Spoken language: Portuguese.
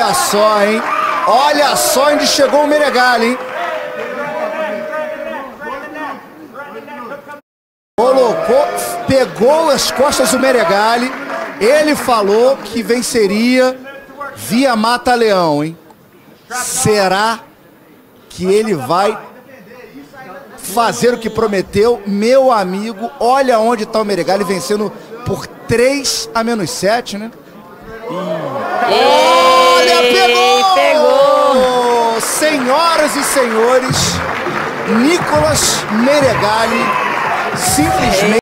Olha só, hein? Olha só onde chegou o Meregali, hein? Colocou, pegou as costas do Meregali. Ele falou que venceria via mata-leão, hein? Será que ele vai fazer o que prometeu? Meu amigo, olha onde está o Meregali vencendo por 3-7, né? Olha, pegou! Senhoras e senhores, Nicolas Meregali simplesmente